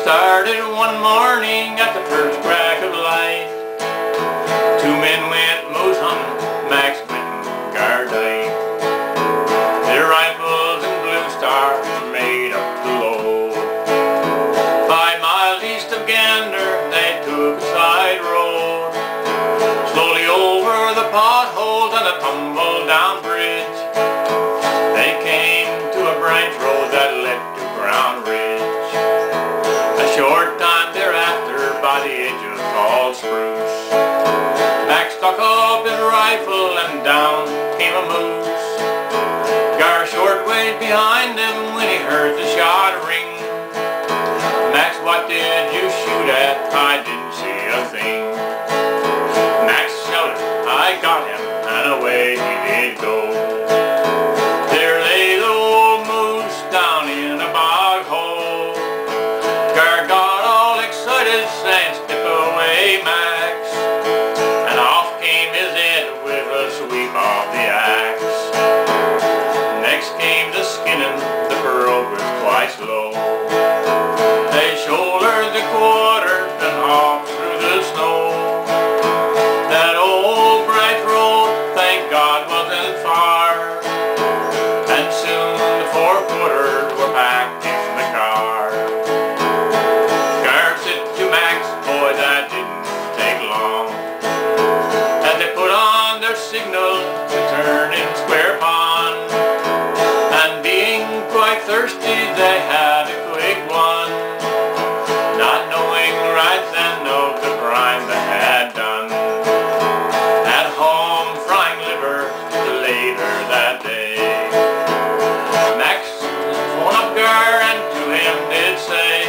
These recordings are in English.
started one morning at the first crack of light. Two men went moose hunting, Max went and Gar died. Their rifles and Blue Star made up the load. 5 miles east of Gander, they took a side road. Slowly over the potholes and a tumble-down bridge, they came to a branch road that led to Ground Ridge. A short time thereafter, by the edge of tall spruce, Max stuck up his rifle and down came a moose. Gar short ways behind him when he heard the shot ring. Max, what did you shoot at? I didn't see a thing. Max shouted, I got him, and away he did go. There lay the old moose down in a bog hole. Gar got all excited, saying, step away, Max. And off came his head with a sweep of the axe. Next came the skinning, the burro was quite slow. They shouldered the quarters and off through the snow. That old bright road, thank God, wasn't far. And soon the 4-footers were packed in the car. Gar said to Max, boy, that didn't take long. As they put on their signal to turn in Square Pond, and being quite thirsty, they had a quick one, not knowing right then of the crime they had done. At home frying liver till later that day, Max phoned up Gar and to him did say,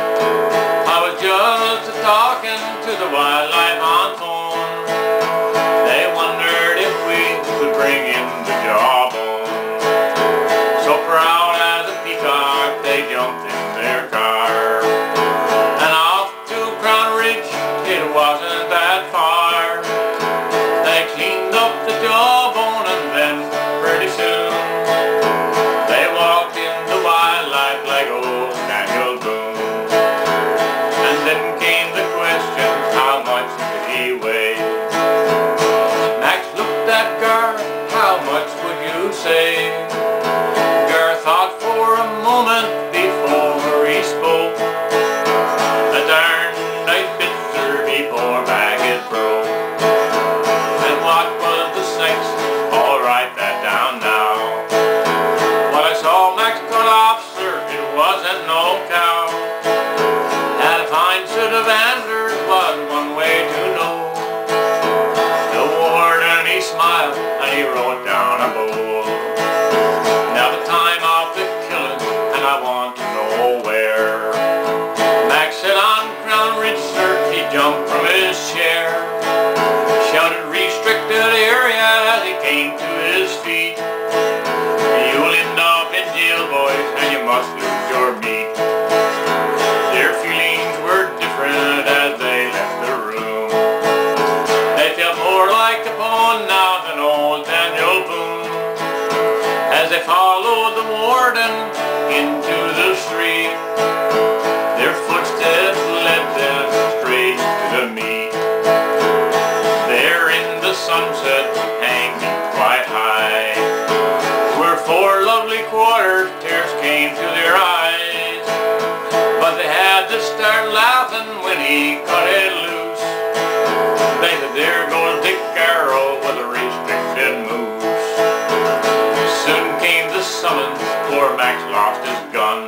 I was just talking to the wildlife on phone. They wondered if we could bring in the jawbone. So proud as a peacock, they jumped in their car. And off to Ground Ridge, it wasn't that far. They cleaned up the jawbone and then pretty soon they walked in the wildlife like old Daniel Boone. And then came the question, how much did he weigh? Max looked at Gar, how much would you say? Gar thought for a moment before he spoke. A darn night bitter before back it broke. And what was the sex? I'll write that down now. What I saw Max cut off, sir, it wasn't no cow. Had a fine set of antlers was one way to know. The warden, he smiled and he wrote down a bowl. Now the time of the killing, and I want to know where. Max said on Ground Ridge, sir, he jumped from his chair. Shouted restricted area as he came to his feet. You'll end up in jail, boys, and you must lose your meat. Their feelings were different as they left the room. They felt more like Capone now than old Daniel Boone. As they followed the warden into the street, their footsteps led them straight to the meat. There in the sunset, hanging quite high, were 4 lovely quarters, tears came to their eyes. But they had to start laughing when he cut it loose. They said, there goes Dick Kyrl with a restricted moose. Soon came the summons, poor Max lost his gun.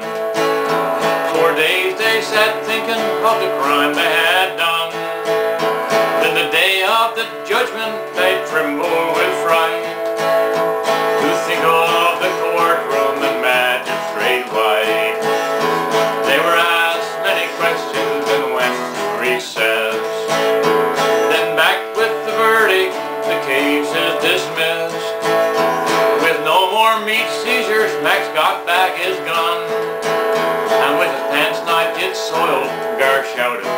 4 days they sat thinking of the crime they had done. Then the day of the judgment they trembled with fright, to think of the courtroom and magistrate white. They were asked many questions and went to recess. Then back with the verdict, the case is dismissed. With no more meat seizures, Max got back his gun, and with his pants not yet soiled, Gar shouted,